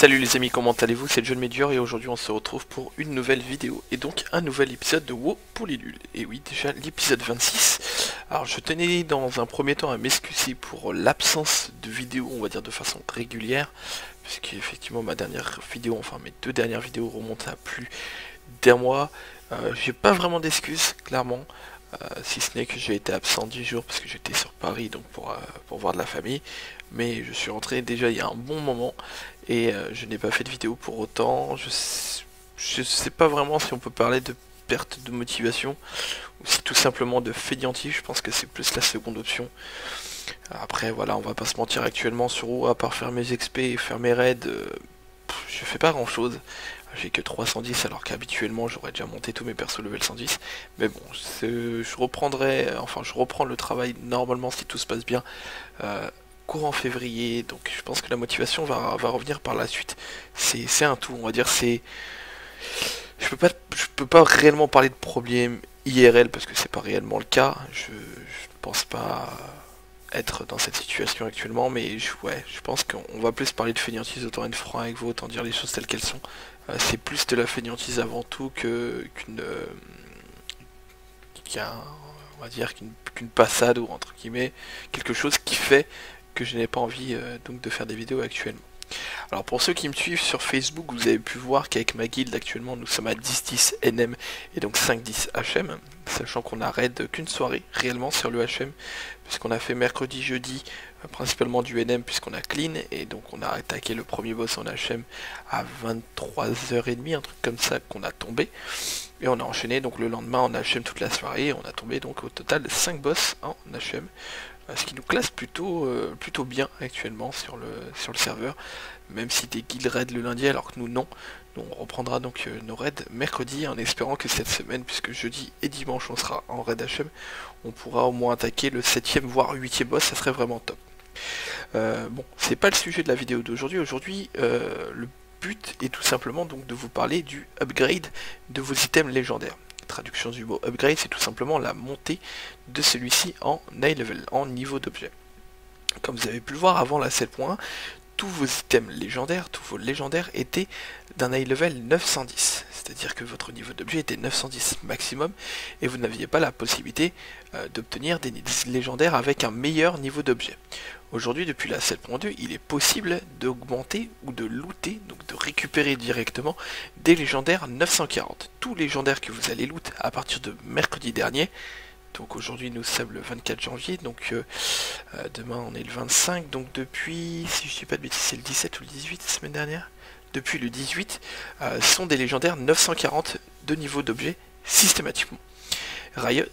Salut les amis, comment allez-vous? C'est John Medior et aujourd'hui on se retrouve pour une nouvelle vidéo et donc un nouvel épisode de WoW pour les nuls. Et oui, déjà l'épisode 26. Alors je tenais dans un premier temps à m'excuser pour l'absence de vidéos, on va dire de façon régulière, puisque effectivement ma dernière vidéo, enfin mes deux dernières vidéos remontent à plus d'un mois. J'ai pas vraiment d'excuses, clairement. Si ce n'est que j'ai été absent 10 jours parce que j'étais sur Paris donc pour voir de la famille, mais je suis rentré déjà il y a un bon moment et je n'ai pas fait de vidéo pour autant. Je sais pas vraiment si on peut parler de perte de motivation ou si tout simplement de fainéantise. Je pense que c'est plus la seconde option. Après voilà, on va pas se mentir, actuellement sur WoW, à part faire mes XP et faire mes raids, je fais pas grand chose. J'ai que 310 alors qu'habituellement j'aurais déjà monté tous mes persos level 110. Mais bon, je reprendrai, enfin je reprends le travail normalement si tout se passe bien courant février. Donc je pense que la motivation va revenir par la suite. C'est un tout, on va dire. Je peux pas réellement parler de problème IRL parce que c'est pas réellement le cas. Je ne pense pas être dans cette situation actuellement, mais ouais, je pense qu'on va plus parler de fainéantise, autant être franc avec vous, autant dire les choses telles qu'elles sont. C'est plus de la fainéantise avant tout on va dire qu'une passade ou entre guillemets quelque chose qui fait que je n'ai pas envie donc de faire des vidéos actuellement. Alors pour ceux qui me suivent sur Facebook, vous avez pu voir qu'avec ma guilde actuellement nous sommes à 10-10 NM et donc 5-10 HM, sachant qu'on a raid qu'une soirée réellement sur le HM, puisqu'on a fait mercredi, jeudi, principalement du NM puisqu'on a clean, et donc on a attaqué le premier boss en HM à 23h30, un truc comme ça qu'on a tombé, et on a enchaîné donc le lendemain en HM toute la soirée, et on a tombé donc au total 5 boss en HM. Ce qui nous classe plutôt bien actuellement sur le serveur, même si des guilds raid le lundi alors que nous non. Nous, on reprendra donc nos raids mercredi en espérant que cette semaine, puisque jeudi et dimanche on sera en raid HM, on pourra au moins attaquer le 7ème voire 8ème boss, ça serait vraiment top. Bon, c'est pas le sujet de la vidéo d'aujourd'hui. Aujourd'hui, le but est tout simplement donc de vous parler du upgrade de vos items légendaires. Traduction du mot upgrade, c'est tout simplement la montée de celui-ci en high level, en niveau d'objet. Comme vous avez pu le voir avant la 7.1, tous vos items légendaires, tous vos légendaires étaient d'un high level 910, c'est-à-dire que votre niveau d'objet était 910 maximum et vous n'aviez pas la possibilité d'obtenir des légendaires avec un meilleur niveau d'objet. Aujourd'hui, depuis la 7.2, il est possible d'augmenter ou de looter, donc de récupérer directement des légendaires 940. Tous les légendaires que vous allez loot à partir de mercredi dernier, donc aujourd'hui nous sommes le 24 janvier, donc demain on est le 25, donc depuis, si je ne dis pas de bêtises, c'est le 17 ou le 18 la semaine dernière, depuis le 18, sont des légendaires 940 de niveau d'objet systématiquement. Riot,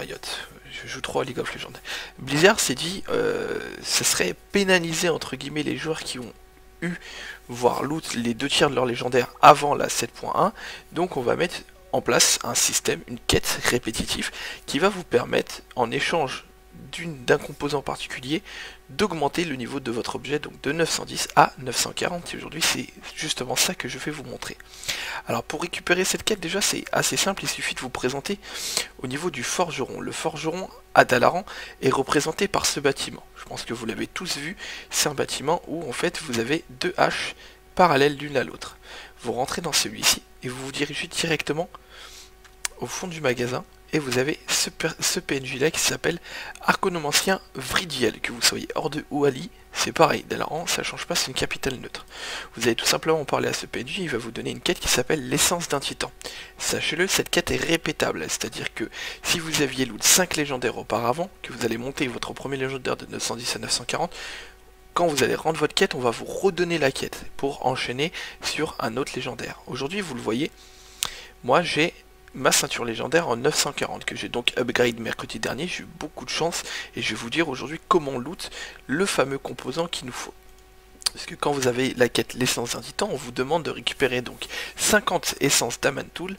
je joue trop à League of Legends. Blizzard s'est dit, ça serait pénaliser entre guillemets les joueurs qui ont eu, voire loot les 2 tiers de leur légendaire avant la 7.1, donc on va mettre en place un système, une quête répétitive qui va vous permettre, en échange d'un composant particulier, d'augmenter le niveau de votre objet, donc de 910 à 940, et aujourd'hui c'est justement ça que je vais vous montrer. Alors pour récupérer cette quête, déjà c'est assez simple, il suffit de vous présenter au niveau du forgeron. Le forgeron à Dalaran est représenté par ce bâtiment. Je pense que vous l'avez tous vu, c'est un bâtiment où en fait vous avez 2 haches parallèles l'une à l'autre. Vous rentrez dans celui-ci et vous vous dirigez directement au fond du magasin et vous avez ce PNJ là qui s'appelle Arconomancien Vridiel. Que vous soyez Horde ou Ali, c'est pareil, Dalaran ça change pas, c'est une capitale neutre. Vous allez tout simplement parler à ce PNJ, il va vous donner une quête qui s'appelle l'essence d'un titan. Sachez-le, cette quête est répétable, c'est-à-dire que si vous aviez loot 5 légendaires auparavant, que vous allez monter votre premier légendaire de 910 à 940, quand vous allez rendre votre quête, on va vous redonner la quête pour enchaîner sur un autre légendaire. Aujourd'hui, vous le voyez, moi j'ai ma ceinture légendaire en 940 que j'ai donc upgrade mercredi dernier. J'ai eu beaucoup de chance et je vais vous dire aujourd'hui comment on loot le fameux composant qu'il nous faut. Parce que quand vous avez la quête l'essence d'un titan, on vous demande de récupérer donc 50 essences d'Amantoul,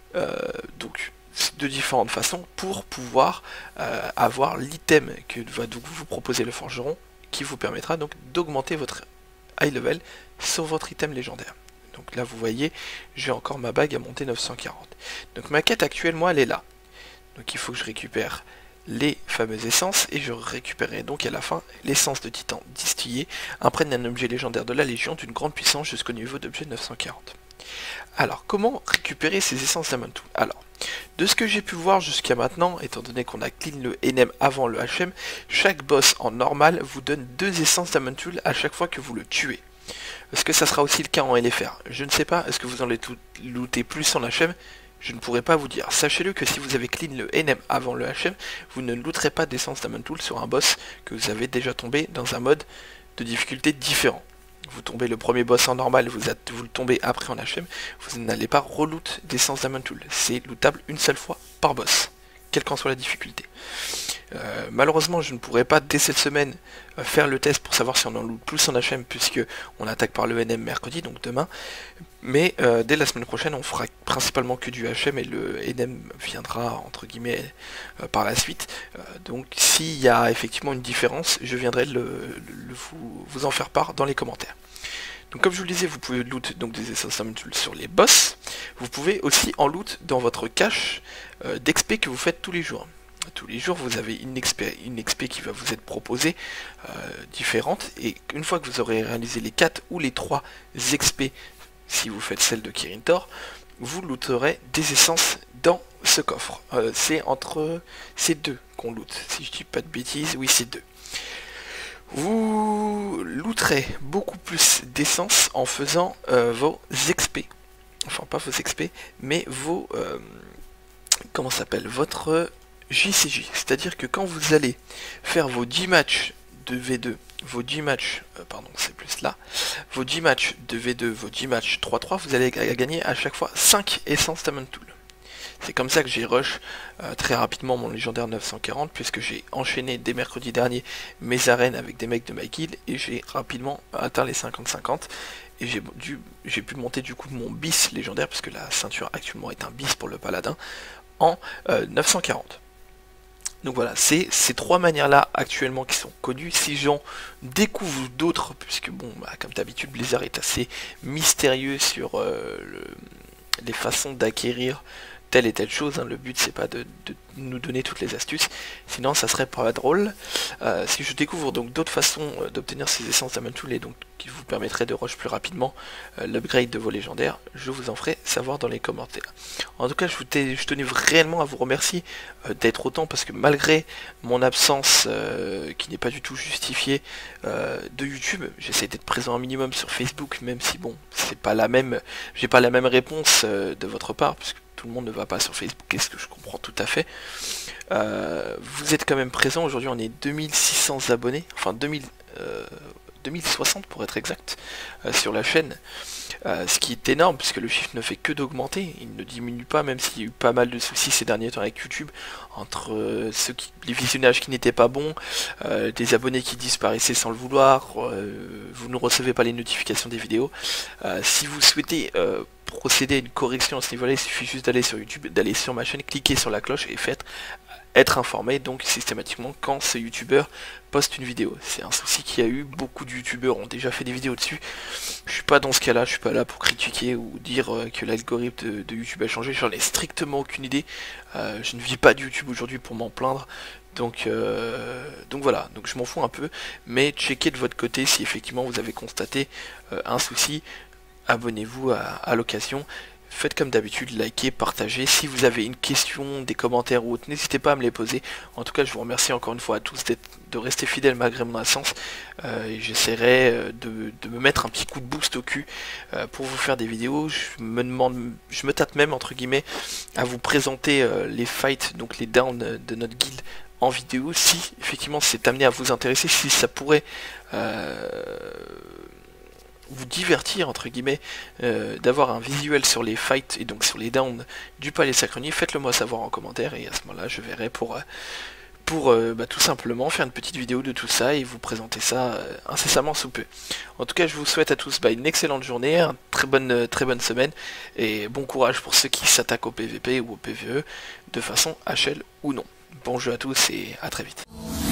donc de différentes façons pour pouvoir avoir l'item que va donc vous proposer le forgeron, qui vous permettra donc d'augmenter votre high level sur votre item légendaire. Donc là vous voyez, j'ai encore ma bague à monter 940. Donc ma quête actuelle, moi, elle est là. Donc il faut que je récupère les fameuses essences et je récupérerai donc à la fin l'essence de titan distillée, imprègne un objet légendaire de la Légion d'une grande puissance jusqu'au niveau d'objet 940. Alors, comment récupérer ces essences d'Amantul? Alors, de ce que j'ai pu voir jusqu'à maintenant, étant donné qu'on a clean le NM avant le HM, chaque boss en normal vous donne 2 essences d'Amantul à chaque fois que vous le tuez. Est-ce que ça sera aussi le cas en LFR? Je ne sais pas, est-ce que vous en allez looter plus en HM? Je ne pourrais pas vous dire. Sachez-le que si vous avez clean le NM avant le HM, vous ne looterez pas d'essence d'Amantul sur un boss que vous avez déjà tombé dans un mode de difficulté différent. Vous tombez le premier boss en normal, vous le tombez après en HM, vous n'allez pas reloot d'essence d'Amantul. C'est lootable une seule fois par boss, quelle qu'en soit la difficulté. Malheureusement, je ne pourrai pas dès cette semaine faire le test pour savoir si on en loot plus en HM, puisque on attaque par le NM mercredi, donc demain. Mais dès la semaine prochaine, on fera principalement que du HM et le NM viendra entre guillemets par la suite. Donc s'il y a effectivement une différence, je viendrai vous en faire part dans les commentaires. Donc comme je vous le disais, vous pouvez loot donc des essences d'Amantul sur les boss. Vous pouvez aussi en loot dans votre cache d'XP que vous faites tous les jours. Tous les jours, vous avez une XP qui va vous être proposée différente. Et une fois que vous aurez réalisé les 4 ou les 3 XP, si vous faites celle de Kirin Tor, vous looterez des essences dans ce coffre. C'est entre ces deux qu'on loot. Si je dis pas de bêtises, oui c'est 2. Vous looterez beaucoup plus d'essence en faisant vos XP. Enfin pas vos XP, mais vos... comment ça s'appelle? Votre JCJ. C'est-à-dire que quand vous allez faire vos 10 matchs de V2, vos 10 matchs, pardon c'est plus là, vos 10 matchs de V2, vos 10 matchs 3-3, vous allez gagner à chaque fois 5 essences d'Amantul. C'est comme ça que j'ai rush très rapidement mon légendaire 940, puisque j'ai enchaîné dès mercredi dernier mes arènes avec des mecs de my kill, et j'ai rapidement atteint les 50-50, et j'ai pu monter du coup mon bis légendaire, puisque la ceinture actuellement est un bis pour le paladin, en 940. Donc voilà, c'est ces 3 manières-là actuellement qui sont connues. Si j'en découvre d'autres, puisque bon, bah, comme d'habitude, Blizzard est assez mystérieux sur les façons d'acquérir telle et telle chose, hein. Le but c'est pas de nous donner toutes les astuces, sinon ça serait pas drôle. Si je découvre donc d'autres façons d'obtenir ces essences d'Amantul et donc qui vous permettraient de rush plus rapidement l'upgrade de vos légendaires, je vous en ferai savoir dans les commentaires. En tout cas, je tenais réellement à vous remercier d'être autant, parce que malgré mon absence qui n'est pas du tout justifiée de YouTube, j'essaie d'être présent un minimum sur Facebook, même si bon, c'est pas la même, j'ai pas la même réponse de votre part, puisque tout le monde ne va pas sur Facebook, est-ce que je comprends tout à fait. Vous êtes quand même présent, aujourd'hui on est 2600 abonnés, enfin 2060 pour être exact, sur la chaîne, ce qui est énorme puisque le chiffre ne fait que d'augmenter, il ne diminue pas, même s'il y a eu pas mal de soucis ces derniers temps avec YouTube, entre les visionnages qui n'étaient pas bons, des abonnés qui disparaissaient sans le vouloir, vous ne recevez pas les notifications des vidéos. Si vous souhaitez procéder à une correction à ce niveau-là, il suffit juste d'aller sur YouTube, d'aller sur ma chaîne, cliquer sur la cloche et être informé donc systématiquement quand ce youtubeur poste une vidéo. C'est un souci qu'il y a eu, beaucoup de youtubeurs ont déjà fait des vidéos dessus. Je suis pas dans ce cas-là, je suis pas là pour critiquer ou dire que l'algorithme de YouTube a changé, j'en ai strictement aucune idée. Je ne vis pas de YouTube aujourd'hui pour m'en plaindre. Donc voilà, donc je m'en fous un peu, mais checkez de votre côté si effectivement vous avez constaté un souci. Abonnez-vous à l'occasion, faites comme d'habitude, likez, partagez. Si vous avez une question, des commentaires ou autre, n'hésitez pas à me les poser. En tout cas, je vous remercie encore une fois à tous de rester fidèles malgré mon absence. Et j'essaierai de me mettre un petit coup de boost au cul pour vous faire des vidéos. Je me tâte même entre guillemets à vous présenter les fights, donc les downs de notre guilde en vidéo, si effectivement c'est amené à vous intéresser, si ça pourrait vous divertir entre guillemets, d'avoir un visuel sur les fights et donc sur les downs du palais sacronier, faites-le moi savoir en commentaire et à ce moment là je verrai pour tout simplement faire une petite vidéo de tout ça et vous présenter ça incessamment sous peu. En tout cas, je vous souhaite à tous une excellente journée, une très bonne semaine et bon courage pour ceux qui s'attaquent au PVP ou au PVE de façon HL ou non. Bon jeu à tous et à très vite.